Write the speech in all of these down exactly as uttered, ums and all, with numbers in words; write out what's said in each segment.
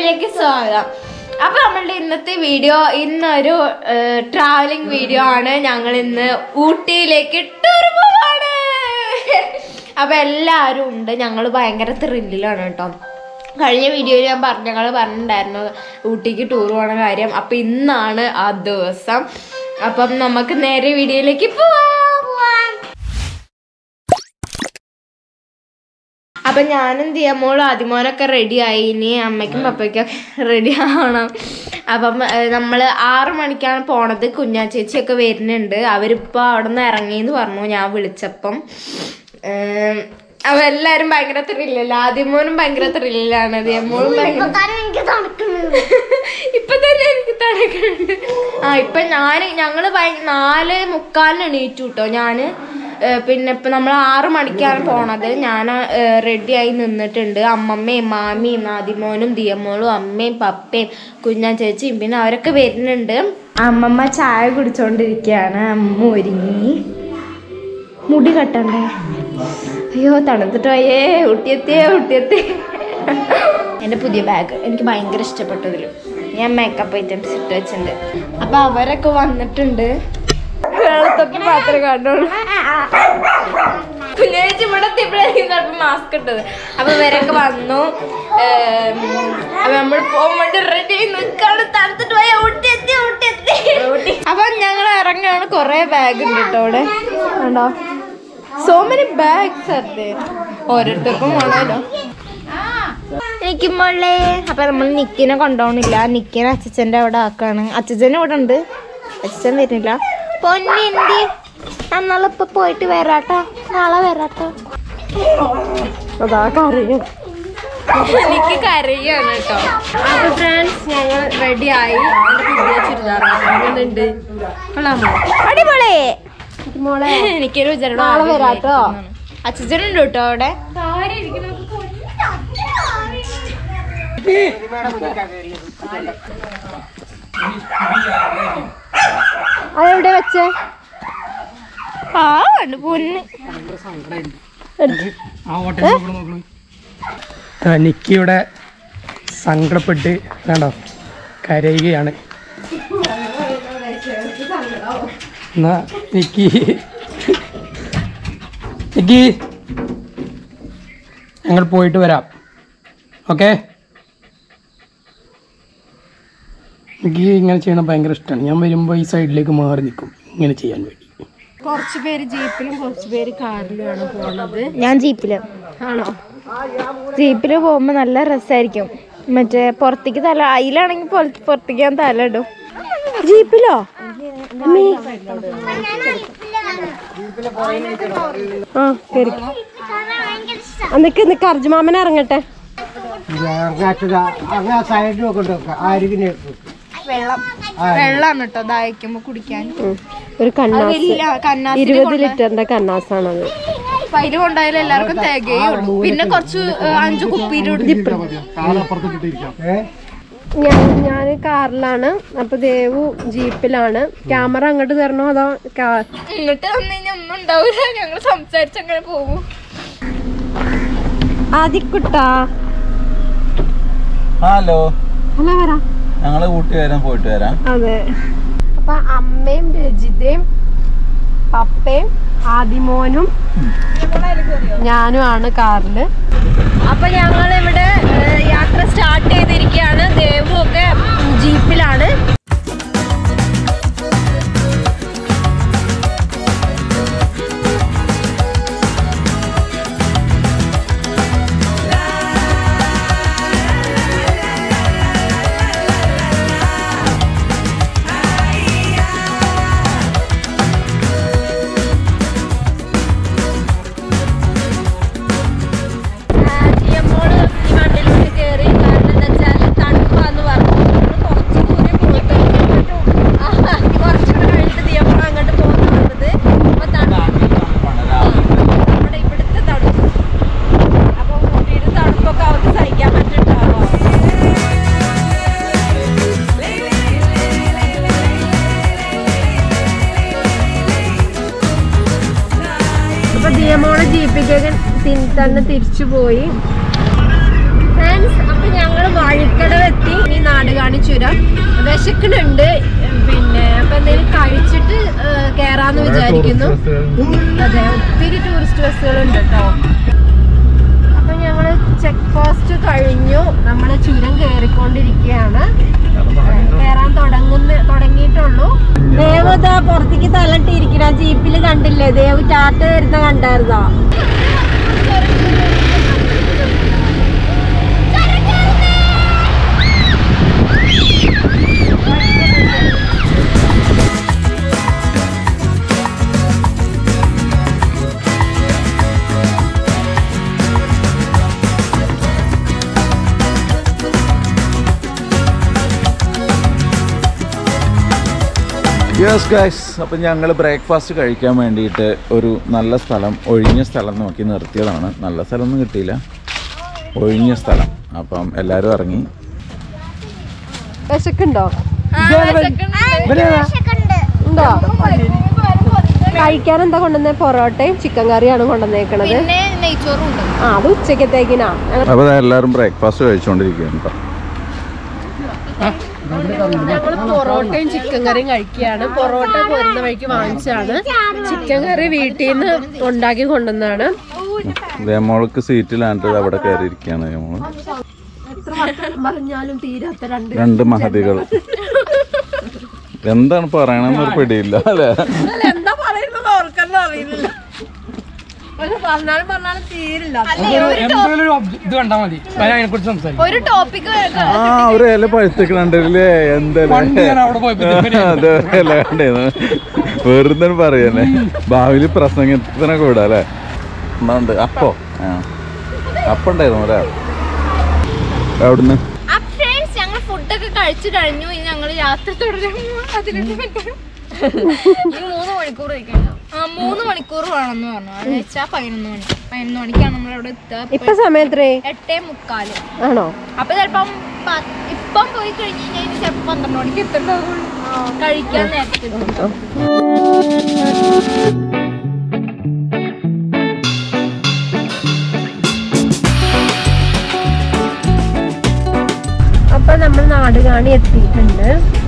വീഡിയോയിലേക്ക് സ്വാഗതം. അപ്പൊ നമ്മളുടെ ഇന്നത്തെ വീഡിയോ ഇന്നൊരു ട്രാവലിംഗ് വീഡിയോ ആണ്. ഞങ്ങൾ ഇന്ന് ഊട്ടിയിലേക്ക് ടൂർ പോവാണ്. അപ്പൊ എല്ലാവരും ഉണ്ട്. ഞങ്ങൾ ഭയങ്കര ത്രില്ലിലാണ് കേട്ടോ. കഴിഞ്ഞ വീഡിയോയിൽ ഞാൻ പറഞ്ഞ ഞങ്ങൾ പറഞ്ഞിട്ടുണ്ടായിരുന്നു ഊട്ടിക്ക് ടൂർ പോണ കാര്യം. അപ്പൊ ഇന്നാണ് ആ ദിവസം. അപ്പം നമുക്ക് നേരെ വീഡിയോയിലേക്ക് പോവാം. അപ്പൊ ഞാനും ദിയമോളും ആദ്യമോനൊക്കെ റെഡി ആയി. ഇനി അമ്മയ്ക്കും പപ്പയ്ക്കൊക്കെ റെഡി ആവണം. അപ്പം നമ്മൾ ആറ് മണിക്കാണ് പോണത്. കുഞ്ഞാ ചേച്ചിയൊക്കെ വരുന്നുണ്ട്. അവരിപ്പോൾ അവിടെ നിന്ന് ഇറങ്ങിയെന്ന് പറഞ്ഞു ഞാൻ വിളിച്ചപ്പം. അപ്പൊ എല്ലാരും ഭയങ്കര ത്രില്ലല്ല. ആദ്യമോനും ഭയങ്കര ത്രില്ലാണ്. ദിയമോളും ഭയങ്കര ഇപ്പൊ തന്നെ എനിക്ക് തണുക്കുന്നുണ്ട്. ആ ഇപ്പൊ ഞാൻ ഞങ്ങള് നാല് മുക്കാലിന് എണീറ്റു കേട്ടോ. ഞാന് പിന്നെ ഇപ്പം നമ്മൾ ആറ് മണിക്കാണ് പോണത്. ഞാൻ റെഡിയായി നിന്നിട്ടുണ്ട്. അമ്മമ്മയും മാമിയും ആദിമോനും ദിയമോളും അമ്മയും പപ്പയും കുഞ്ഞാ ചേച്ചിയും പിന്നെ അവരൊക്കെ വരുന്നുണ്ട്. അമ്മമ്മ ചായ കുടിച്ചോണ്ടിരിക്കുകയാണ്. അമ്മ ഒരുങ്ങി. മുടി കെട്ടണ്ടേ? അയ്യോ തണുത്തിട്ട് പോയേ. ഊട്ടിയെത്തിയേ ഊട്ടിയെത്തി. എൻ്റെ പുതിയ ബാഗ് എനിക്ക് ഭയങ്കര ഇഷ്ടപ്പെട്ടതിൽ ഞാൻ മേക്കപ്പ് ഐറ്റംസ് ഇട്ട് വെച്ചിട്ടുണ്ട്. അപ്പം അവരൊക്കെ വന്നിട്ടുണ്ട്. വെള്ളത്തൊക്കെ മാത്രമേ കണ്ടോളൂ. കുഞ്ഞേച്ചി ഇവിടെ എത്തിയപ്പോഴായിരിക്കും ചിലപ്പോൾ മാസ്ക് ഇട്ടത്. അപ്പൊ ഇവരൊക്കെ വന്നു. അപ്പൊ നമ്മൾ പോകാൻ വേണ്ടി റെഡി ആയി നിൽക്കാണ്. തണുത്തിട്ട് പോയാൽ ഊട്ടി എത്തി ഊട്ടി എത്തി. അപ്പൊ ഞങ്ങൾ ഇറങ്ങാണ്. കൊറേ ബാഗ് ഉണ്ട് കേട്ടോ ഇവിടെ. കണ്ടോ സോ മെനി ബാഗ്സ് അതെ. ഓരോരുത്തർക്കും വേണമല്ലോ. എനിക്ക് മോളെ. അപ്പൊ നമ്മൾ നിക്കിനെ കൊണ്ടുപോകണില്ല. നിക്കിനെ അച്ഛച്ചന്റെ അവിടെ ആക്കാണ്. അച്ഛച്ചൻ്റെ ഇവിടെ ഉണ്ട്. അച്ഛൻ വരുന്നില്ല. പൊന്നെന്തി നാളെ ഇപ്പൊ പോയിട്ട് വരാട്ടോ. നാളെ വരാട്ടോ. അതാ കരയും. എനിക്ക് കരയാണ് കേട്ടോ. അപ്പൊ ഫ്രണ്ട്സ് ഞങ്ങൾ റെഡി ആയി. പുതിയ ചുരിദാറുണ്ട്. അടിപൊളി മോളെ. എനിക്കൊരു നാളെ വരാട്ടോ. അച്ഛനുണ്ട് കേട്ടോ അവിടെ. അതെവിടെ വെച്ചേ? ആ കണ്ടു പൊന്ന്. നിക്കിയുടെ സങ്കടപ്പെട്ട് വേണ്ടോ കരയുകയാണ്. എന്നാ നിക്കി നിക്കി ഞങ്ങൾ പോയിട്ട് വരാം. ഓക്കെ. എനിക്ക് ഇങ്ങനെ ചെയ്യണം ഭയങ്കര ഇഷ്ടമാണ്. ഞാൻ വരുമ്പോൾ ഈ സൈഡിലേക്ക് മാറി നിൽക്കും ഇങ്ങനെ ചെയ്യാൻ വേണ്ടി. കുറച്ച് പേര് ജീപ്പിലും കുറച്ച് പേര് കാറിലുമാണ് പോണത്. ഞാൻ ജീപ്പില്. ആണോ? ജീപ്പില് പോകുമ്പോ നല്ല രസമായിരിക്കും. മറ്റേ പുറത്തേക്ക് തല അതിലാണെങ്കിൽ പുറത്തേക്ക് ഞാൻ തല ഇടും. ജീപ്പിലോ? ആ നിക്ക് നിക്ക് അർജുമാമനെ ഇറങ്ങട്ടെ. വെള്ളം വെള്ളമാണ് കേട്ടോ ദാഹിക്കുമ്പോ കുടിക്കാൻ. ഒരു കന്നാസ് ഇരുപത് ലിറ്ററിന്റെ കന്നാസാണത്. അതിൽ കൊണ്ടായാലും എല്ലാവർക്കും തികയുള്ളൂ. പിന്നെ കുറച്ച് അഞ്ചു കുപ്പിയിലൂടെ. ഞാൻ ഞാൻ കാറിലാണ്. അപ്പൊ ദേവു ജീപ്പിലാണ്. ക്യാമറ അങ്ങോട്ട് തരണോ അതോ ഇങ്ങോട്ട് വന്നു കഴിഞ്ഞാൽ ഒന്നും ഉണ്ടാവില്ല. ഞങ്ങൾ സംസാരിച്ചങ്ങനെ പോകും. ആദിക്കുട്ടാ ഹലോ. ഹലോ വരാം. ഞങ്ങള് ഊട്ടി വരാൻ പോയിട്ട് വരാം. അതെ. അപ്പൊ അമ്മയും രജിതയും പപ്പയും ആദിമോനും ഞാനും ആണ് കാറില്. അപ്പൊ ഞങ്ങൾ ഇവിടെ യാത്ര സ്റ്റാർട്ട് ചെയ്തിരിക്കുകയാണ്. ദേവു ഒക്കെ ജീപ്പിലാണ്. ജീപ്പിലേക്ക് തന്നെ തിരിച്ചു പോയി. ഫ്രണ്ട്സ്, അപ്പൊ ഞങ്ങള് വഴിക്കടവെത്തി. ഈ നാട് കാണിച്ചു തരാം. വിശക്കണുണ്ട്. പിന്നെ അപ്പൊ എന്തെങ്കിലും കഴിച്ചിട്ട് കേറാന്ന് വിചാരിക്കുന്നു. അതെ, ഒത്തിരി ടൂറിസ്റ്റ് ബസ്സുകളുണ്ട് കേട്ടോ. അപ്പൊ ഞങ്ങള് ചെക്ക് പോസ്റ്റ് കഴിഞ്ഞു. നമ്മള് ചുരം കേറിക്കൊണ്ടിരിക്കുകയാണ്. കേറാൻ തുടങ്ങുന്ന തുടങ്ങിയിട്ടുള്ളൂ. ദേവതാ പുറത്തേക്ക് തലട്ടിരിക്കണ ജീപ്പില് കണ്ടില്ലേ? ദേവ് ടാറ്റ വരുന്ന കണ്ടായിരുന്നോ? യെസ് ഗൈസ്, അപ്പം ഞങ്ങൾ ബ്രേക്ക്ഫാസ്റ്റ് കഴിക്കാൻ വേണ്ടിയിട്ട് ഒരു നല്ല സ്ഥലം, ഒഴിഞ്ഞ സ്ഥലം നോക്കി നിർത്തിയതാണ്. നല്ല സ്ഥലമൊന്നും കിട്ടിയില്ല, ഒഴിഞ്ഞ സ്ഥലം. അപ്പം എല്ലാവരും ഇറങ്ങി. വിശക്കുണ്ടോ? കഴിക്കാൻ എന്താ കൊണ്ടുവന്നേ? പൊറോട്ടയും ചിക്കൻ കറിയാണ് കൊണ്ടുവന്നേക്കണത്. ആ, അത് ഉച്ചക്കത്തേക്കിനാ. അപ്പോൾ എല്ലാവരും ബ്രേക്ക്ഫാസ്റ്റ് കഴിച്ചുകൊണ്ടിരിക്കുകയാണ് കേട്ടോ. ഞങ്ങള് പൊറോട്ടയും ചിക്കൻ കറിയും കഴിക്കുകയാണ്. പൊറോട്ട പോരുന്ന വഴിക്ക് വാങ്ങിച്ചാണ്. ചിക്കൻ കറി വീട്ടിൽ നിന്ന് ഉണ്ടാക്കി കൊണ്ടുവന്നാണ്. മോൾക്ക് സീറ്റിലാണ്ട് അവിടെ കയറിയിരിക്കുകയാണ്. മോള് പറഞ്ഞാലും തീരാത്ത രണ്ട് രണ്ട് മഹതികൾ. എന്താണ് പറയണെന്നൊരു പിടിയില്ല അല്ലേ? എന്താ പറയുന്നത് ഓർക്കല്ലോ അറിയില്ല. പറഞ്ഞാലും പറഞ്ഞാലും തീരില്ല. ഒരു ടോപ്പിക് ആ ഒരു ഇല പഴുത്തേക്കണ്ടല്ലേ? എന്തായാലും കണ്ടേന്ന് വെറുതെ പറയല്ലേ. ഭാവിയിൽ പ്രസംഗത്തിനെ കൂടാ അല്ലേ? ഉണ്ട് അപ്പോ ആ അപ്പം ഉണ്ടായിരുന്നു ഒരാൾ അവിടുന്ന്. ഞങ്ങൾ ഫുഡൊക്കെ കഴിച്ചു കഴിഞ്ഞു. ഇനി ഞങ്ങൾ യാത്ര തുടരും. മൂന്ന് മണിക്കൂർ ആ മൂന്ന് മണിക്കൂർ വേണമെന്ന് പറഞ്ഞു. അത് വെച്ചാൽ പതിനൊന്ന് മണി പതിനൊന്ന് മണിക്കാണ് നമ്മളവിടെ എത്തുക. ഇപ്പൊ സമയം എത്രേ? എട്ടേ മുക്കാല് ആണോ? അപ്പൊ ചിലപ്പം ഇപ്പം പോയി കഴിഞ്ഞ് കഴിഞ്ഞാൽ ചിലപ്പോ പന്ത്രണ്ട് മണിക്ക് എത്തുണ്ടാവുള്ളൂ. കഴിക്കാൻ നേരത്തെ എത്തും. അപ്പൊ നമ്മൾ നാട് കാണി എത്തിയിട്ടുണ്ട്.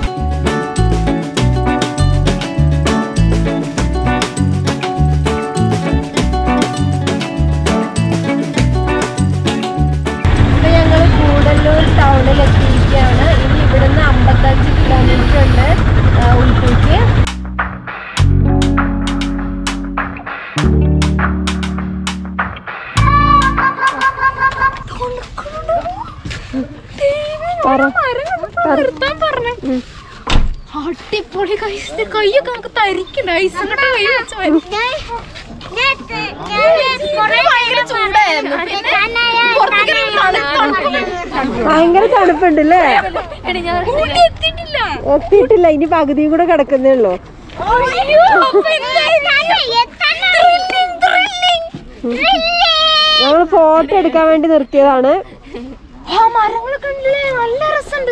ടൗണിൽ എത്തിയിരിക്കുകയാണ്. ഇനി ഇവിടുന്ന് അമ്പത്തഞ്ച് കിലോമീറ്റർ ഉണ്ട് ഊട്ടിക്ക്. അടിപൊളി കൈയൊക്കെ നമുക്ക് തരിക്കണ്ട. ഐസിങ്ങോട്ട് കൈ വെച്ച് ഭയങ്കര തണുപ്പുണ്ടല്ലേ? എത്തിയിട്ടില്ല, ഇനി പകുതിയും കൂടെ കിടക്കുന്നേ ഉള്ളൂ. നമ്മൾ ഫോട്ടോ എടുക്കാൻ വേണ്ടി നിർത്തിയതാണ്. മരങ്ങളൊക്കെ ഉണ്ടല്ലേ, നല്ല രസമുണ്ട്.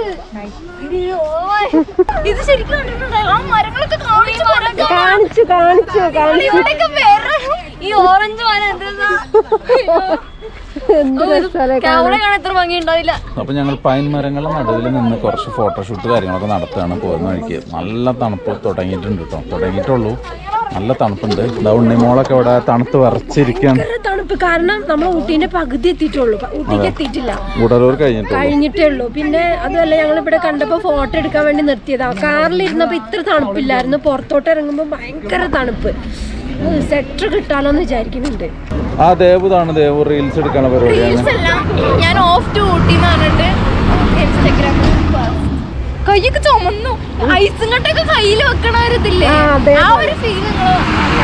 ഇത് ശരിക്കും കാണിച്ചു കാണിച്ചു കാണിച്ചു. ഈ ഓറഞ്ച് അപ്പൊ ഞങ്ങൾ പൈൻ മരങ്ങളുടെ നടുവിൽ നിന്ന് കുറച്ച് ഫോട്ടോഷൂട്ട് കാര്യങ്ങളൊക്കെ നടത്തുകയാണ്. പോകുന്ന വഴിക്ക് നല്ല തണുപ്പ് തുടങ്ങിയിട്ടുണ്ട് കേട്ടോ. തുടങ്ങിയിട്ടുള്ളൂ, നല്ല തണുപ്പുണ്ട്. ഇതാ ഉണ്ണിമോളൊക്കെ ഇവിടെ തണുത്ത് വിറച്ചിരിക്കുകയാണ്. തണുപ്പ് കാരണം നമ്മൾ ഊട്ടീന്റെ പകുതി എത്തിയിട്ടുള്ളൂ. ഊട്ടിക്ക് എത്തിയിട്ടില്ല, ഗുഡലൂർ കഴിഞ്ഞിട്ട് കഴിഞ്ഞിട്ടേ ഉള്ളൂ. പിന്നെ അതുമല്ല, ഞങ്ങൾ ഇവിടെ കണ്ടപ്പോ ഫോട്ടോ എടുക്കാൻ വേണ്ടി നിർത്തിയതാ. കാറിലിരുന്നപ്പോ ഇത്ര തണുപ്പില്ലായിരുന്നു. പുറത്തോട്ട് ഇറങ്ങുമ്പോ ഭയങ്കര തണുപ്പ്. സെറ്റർ കിട്ടാലോന്ന് വിചാരിക്കുന്നുണ്ട്. ആ ദേവുതാണ് ദേവു റീൽസ് എടുക്കാനുള്ള പരിപാടിയാണ്. ഞാൻ ഓഫ് ടു ഊട്ടി എന്ന് പറഞ്ഞിട്ട് ഇൻസ്റ്റാഗ്രാമിൽ കൈയൊക്കെ ചുമന്നു. ഐസും കട്ടൊക്കെ കയ്യിൽ വെക്കണ ഒരു ഇതില്ലേ, ആ ഒരു ഫീൽ നിങ്ങൾ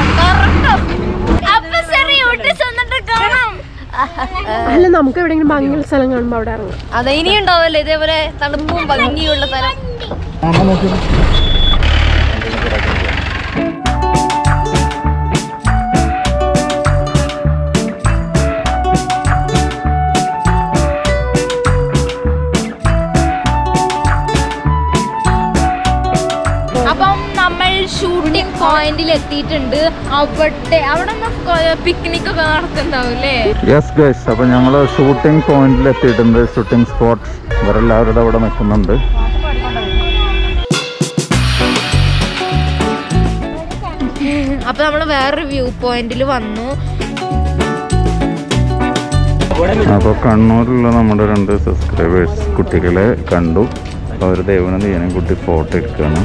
അല്ല. നമുക്ക് എവിടെയെങ്കിലും ഭംഗിയുള്ള സ്ഥലം കാണുമ്പോ അവിടെ ഇറങ്ങും. അതെ, ഇനി ഉണ്ടാവല്ലേ ഇതേപോലെ തണുപ്പും ഭംഗിയുള്ള സ്ഥലം. ഷൂട്ടിംഗ് പോയിന്റിൽ എത്തിയിട്ടുണ്ട്. അവിടെ അവിടെ പിക്നിക് ഒക്കെ നടത്തുന്നുണ്ടാവൂല്ലേ? യെസ് ഗൈസ്, അപ്പൊ ഞങ്ങള് ഷൂട്ടിംഗ് പോയിന്റിൽ എത്തിയിട്ടുണ്ട്. ഷൂട്ടിംഗ് സ്പോട്ട് ഇവരെല്ലാവരും അവിടെ നിൽക്കുന്നുണ്ട്. അപ്പൊ നമ്മള് വേറൊരു വ്യൂ പോയിന്റിൽ വന്നു. അപ്പോൾ കണ്ണൂരിലുള്ള നമ്മുടെ രണ്ട് സബ്സ്ക്രൈബേഴ്സ് കുട്ടികളെ കണ്ടു. അവർ ദേവനും നീനും കുട്ടി ഫോട്ടോ എടുക്കുകയാണ്.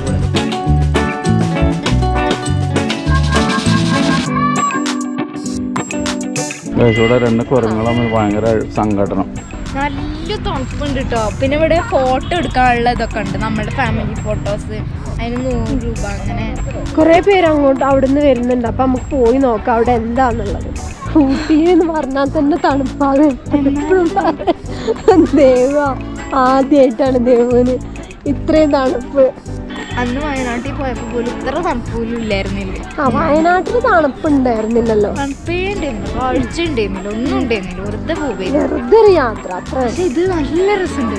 ഇവിടെ രണ്ട് കുരങ്ങളും ഭയങ്കര സംഘടനം. നല്ല തണുപ്പുണ്ട് കേട്ടോ. പിന്നെ ഇവിടെ ഫോട്ടോ എടുക്കാനുള്ള ഇതൊക്കെ ഉണ്ട്, നമ്മുടെ ഫാമിലി ഫോട്ടോസ്. അതിന് നൂറ് രൂപ അങ്ങനെ. കുറെ പേര് അങ്ങോട്ട് അവിടെ നിന്ന് വരുന്നുണ്ട്. അപ്പൊ നമുക്ക് പോയി നോക്കാം അവിടെ എന്താന്നുള്ളത്. ഊട്ടി എന്ന് പറഞ്ഞാൽ തന്നെ തണുപ്പാണ്. ദേവ ആദ്യമായിട്ടാണ് ദേവന് ഇത്രയും തണുപ്പ്. അന്ന് വയനാട്ടിൽ പോയപ്പോ പോലും ഇത്ര തണുപ്പ് പോലും ഇല്ലായിരുന്നില്ല. ആ വയനാട്ടിൽ തണുപ്പുണ്ടായിരുന്നില്ലല്ലോ. തണുപ്പേ ഉണ്ടായിരുന്നില്ല, കാഴ്ച ഉണ്ടായിരുന്നില്ല, ഒന്നും ഉണ്ടായിരുന്നില്ല. വെറുതെ പോവേ, വെറുതെ ഒരു യാത്ര അത്ര. പക്ഷെ ഇത് നല്ല രസമുണ്ട്.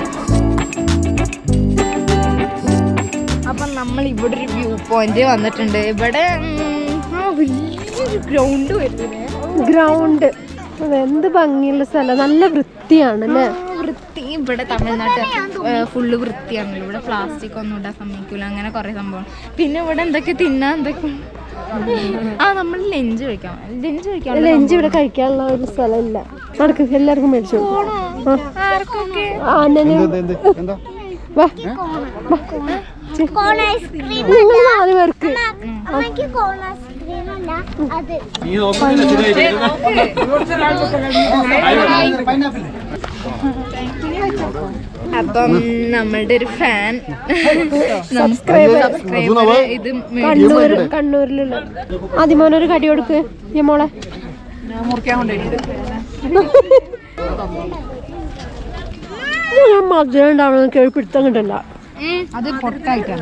അപ്പൊ നമ്മൾ ഇവിടെ ഒരു വ്യൂ പോയിന്റ് വന്നിട്ടുണ്ട്. ഇവിടെ ആ വലിയൊരു ഗ്രൗണ്ട് വരുന്നത്. ഗ്രൗണ്ട് എന്ത് ഭംഗിയുള്ള സ്ഥലം, നല്ല വൃത്തിയാണ് അല്ലേ? വൃത്തി. ഇവിടെ തമിഴ്നാട്ടിൽ ഫുള്ള് വൃത്തിയാണല്ലോ. ഇവിടെ പ്ലാസ്റ്റിക് ഒന്നും ഇടാൻ സമ്മതിക്കൂല, അങ്ങനെ കുറെ സംഭവം. പിന്നെ ഇവിടെ എന്തൊക്കെ തിന്നാൻ എന്തൊക്കെ. ആ നമ്മൾ ലഞ്ച് കഴിക്കാം. ലഞ്ച് കഴിക്കാം. ലഞ്ച് ഇവിടെ കഴിക്കാനുള്ള ഒരു സ്ഥലം ഇല്ല. നടക്ക്, എല്ലാവർക്കും മേടിച്ചു. നിങ്ങൾ നാല് പേർക്ക് അപ്പം നമ്മളുടെ ഒരു ഫാൻ സബ്സ്ക്രൈബർ ഇത് കണ്ണൂർ കണ്ണൂരിലുള്ള അതിമോനൊരു കടി കൊടുക്ക് മോളെ. മധുരം ഉണ്ടാവണം കേൾപ്പിടുത്തം കിട്ടണ്ട. അത് പൊട്ടായിട്ടാണ്.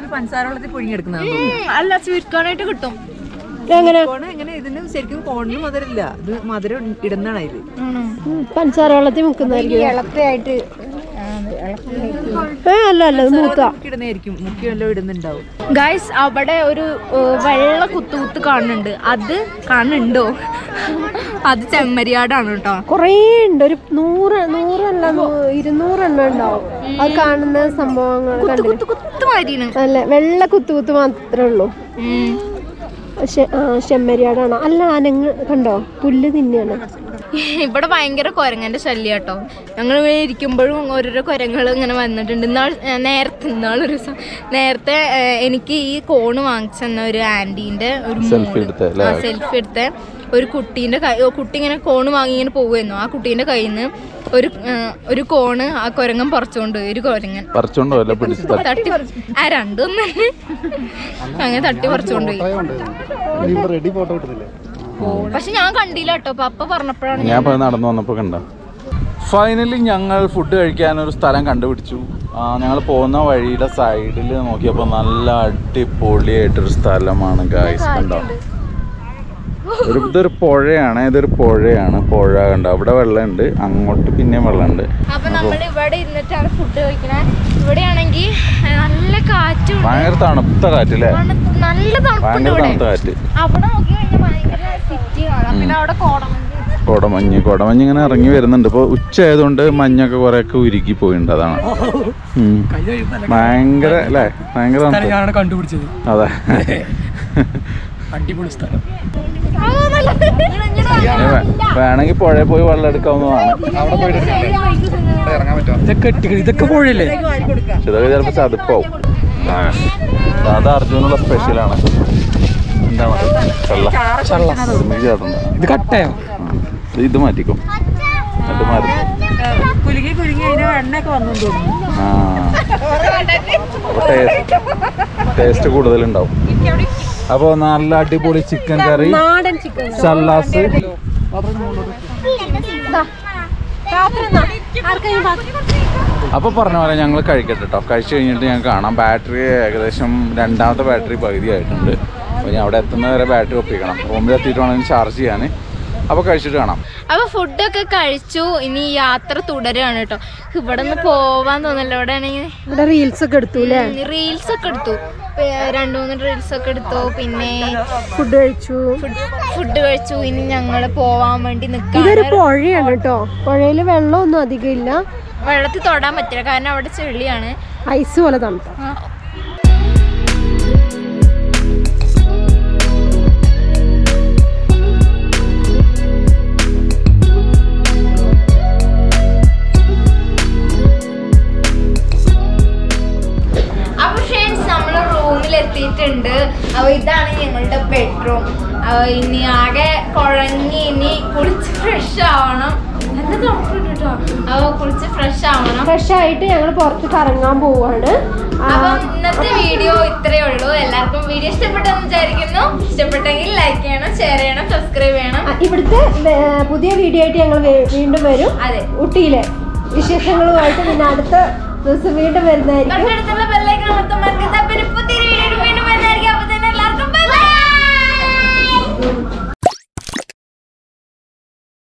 അല്ല സ്വീറ്റ് കോണായിട്ട് കിട്ടും. എങ്ങനെ ഇതിന് ശരിക്കും കോണിന് മധുരമില്ല, ഇത് മധുരം ഇടുന്നതാണ്. അതില് പഞ്ചസാര വെള്ളത്തിൽ മുക്കുന്നതായിരിക്കും. ഇളപ്പയായിട്ട് ഏ അല്ല അല്ല മൂത്ത ഇടുന്നതായിരിക്കും, മുക്കി വല്ലതും ഇടുന്നുണ്ടാവും. ഗൈസ് അവിടെ ഒരു വെള്ള കുത്തുകുത്ത് കാണുന്നുണ്ട്. അത് കാണുന്നുണ്ടോ? അത് ചെമ്മരിയാടാണ് കേട്ടോ. കൊറേ ഉണ്ട്, ഒരു നൂറ് നൂറല്ല ഇരുന്നൂറെണ്ണം ഉണ്ടാവും. അത് കാണുന്ന സംഭവങ്ങൾ കുത്തു കുത്തു മാതിരിയാണ്. അല്ല വെള്ള കുത്തുകുത്ത് മാത്രമേ ഉള്ളൂ. ചെമ്മരിയാടാണ്. അല്ല അനങ്ങ് കണ്ടോ, പുല്ല് തിന്നെയാണ്. ഇവിടെ ഭയങ്കര കുരങ്ങന്റെ ശല്യം കേട്ടോ. ഞങ്ങൾ ഇവിടെ ഇരിക്കുമ്പോഴും ഓരോരോ കുരങ്ങൾ ഇങ്ങനെ വന്നിട്ടുണ്ട്. ഇന്നാൾ നേരത്തെ ഇന്നാളൊരു നേരത്തെ എനിക്ക് ഈ കോണ് വാങ്ങിച്ചെന്ന ഒരു ആന്റീന്റെ ഒരു സെൽഫി എടുത്ത ഒരു കുട്ടീന്റെ കൈ കുട്ടി ഇങ്ങനെ കോണ് വാങ്ങി ഇങ്ങനെ പോവുമായിരുന്നു. ആ കുട്ടീന്റെ കയ്യിൽ നിന്ന് ഒരു ഒരു കോണ് ആ കുരങ്ങൻ പറിച്ചോണ്ട് പോയി. ഒരു കുരങ്ങൻ തട്ടി ആ രണ്ടൊന്നും അങ്ങനെ തട്ടി പറിച്ചോണ്ട് പോയി. പക്ഷെ ഞാൻ കണ്ടില്ല കേട്ടോ. പപ്പ പറഞ്ഞപ്പോഴാണ് ഞാൻ നടന്നു വന്നപ്പോ കണ്ട. ഫൈനലി ഞങ്ങൾ ഫുഡ് കഴിക്കാൻ ഒരു സ്ഥലം കണ്ടുപിടിച്ചു. ഞങ്ങൾ പോകുന്ന വഴിയുടെ സൈഡിൽ നോക്കിയപ്പോൾ നല്ല അടിപൊളിയായിട്ടൊരു സ്ഥലമാണ് ഗായ്സ്. കണ്ടോ, ഒരു ഇതൊരു പുഴയാണ്. ഇതൊരു പുഴയാണ്. പുഴ കണ്ടോ, അവിടെ വെള്ളമുണ്ട്, അങ്ങോട്ട് പിന്നെയും വെള്ളമുണ്ട്. അപ്പൊ നമ്മൾ ഇവിടെ ഇരുന്നിട്ടാണ് ഫുഡ് കഴിക്കണേ. ഇവിടെയാണെങ്കിൽ നല്ല കാറ്റും ഭയങ്കര തണുത്ത കാറ്റ് അല്ലേ? നല്ല ഭയങ്കര തണുത്ത കാറ്റ്. അവിടെ നോക്കി കഴിഞ്ഞാൽ ഭയങ്കര സിറ്റി കാണാം. പിന്നെ അവിടെ കോടമഞ്ഞ് കോടമഞ്ഞ് കോടമഞ്ഞ് ഇങ്ങനെ ഇറങ്ങി വരുന്നുണ്ട്. ഇപ്പോൾ ഉച്ച ആയതുകൊണ്ട് മഞ്ഞൊക്കെ കുറെ ഒക്കെ ഉരുക്കി പോയിട്ടുണ്ട്. അതാണ് ഭയങ്കര അല്ലേ, ഭയങ്കര കണ്ടുപിടിച്ചത്. അതെ, അടിപൊളി സ്ഥലം. വേണമെങ്കിൽ പുഴയിൽ പോയി വെള്ളം എടുക്കാവുന്നതാണ്. ഇതൊക്കെ പുഴയല്ലേ? ഇതൊക്കെ ചിലപ്പോൾ ചതുപ്പാവും. അത് അർജുനുള്ള സ്പെഷ്യലാണ്. എന്താണ് ഇത് കട്ടയോ? ഇത് മാറ്റിക്കും. അത് മാറ്റി കുലുങ്ങി കുലുങ്ങി അതിന് എണ്ണയൊക്കെ വന്നു തോന്നുന്നു. ആ ടേസ്റ്റ് കൂടുതലുണ്ടാവും. അപ്പൊ നല്ല അടിപൊളി ചിക്കൻ കറി, സല്ലാസ്. അപ്പൊ പറഞ്ഞ പോലെ ഞങ്ങൾ കഴിക്കട്ടെ കേട്ടോ. കഴിച്ചു കഴിഞ്ഞിട്ട് ഞാൻ കാണാം. ബാറ്ററി ഏകദേശം രണ്ടാമത്തെ ബാറ്ററി പകുതി ആയിട്ടുണ്ട്. അപ്പൊ ഞാൻ അവിടെ എത്തുന്ന വരെ ബാറ്ററി ഒപ്പിക്കണം. റൂമിൽ എത്തിയിട്ട് വേണമെങ്കിൽ ചാർജ് ചെയ്യാൻ. അപ്പൊ കഴിച്ചിട്ട് കാണാം. അപ്പൊ ഫുഡൊക്കെ കഴിച്ചു. ഇനി യാത്ര തുടരുകയാണ് കേട്ടോ. ഇവിടെ നിന്ന് പോവാൻ തോന്നല്ലോ. ഇവിടെ ആണെങ്കിൽ റീൽസ് ഒക്കെ എടുത്തു റീൽസ് ഒക്കെ എടുത്തു. രണ്ടു മൂന്ന് റീൽസ് ഒക്കെ എടുത്തു. പിന്നെ ഫുഡ് കഴിച്ചു ഫുഡ് കഴിച്ചു. ഇനി ഞങ്ങള് പോവാൻ വേണ്ടി നിൽക്കാം. ഇതൊരു പുഴയാണ് കേട്ടോ. പുഴയില് വെള്ളമൊന്നും അധികം ഇല്ല. വെള്ളത്തിൽ തൊടാൻ പറ്റില്ല കാരണം അവിടെ ചെളിയാണ്, ഐസ് പോലെ തണുത്ത. എത്തിയിട്ടുണ്ട്. അപ്പൊ ഇതാണ് ഞങ്ങളുടെ ബെഡ്റൂം. ഇനി ആകെ കുഴങ്ങി ഇനി കുളിച്ച് ഫ്രഷ് ആവണം. നല്ല തണുപ്പുണ്ട് കേട്ടോ. അപ്പൊ കുളിച്ച് ഫ്രഷ് ആവണം. ഫ്രഷ് ആയിട്ട് ഞങ്ങൾ പുറത്ത് കറങ്ങാൻ പോവാണ്. അപ്പൊ ഇന്നത്തെ വീഡിയോ ഇത്രയേ ഉള്ളൂ. എല്ലാവർക്കും വീഡിയോ ഇഷ്ടപ്പെട്ടെന്ന് വിചാരിക്കുന്നു. ഇഷ്ടപ്പെട്ടെങ്കിൽ ലൈക്ക് ചെയ്യണം, ഷെയർ ചെയ്യണം, സബ്സ്ക്രൈബ് ചെയ്യണം. ഇവിടുത്തെ പുതിയ വീഡിയോ ആയിട്ട് ഞങ്ങൾ വീണ്ടും വരും. അതെ, ഊട്ടിയിലെ വിശേഷങ്ങളുമായിട്ട് പിന്നെ അടുത്ത ദിവസം വീണ്ടും വരുന്നതായിരിക്കും.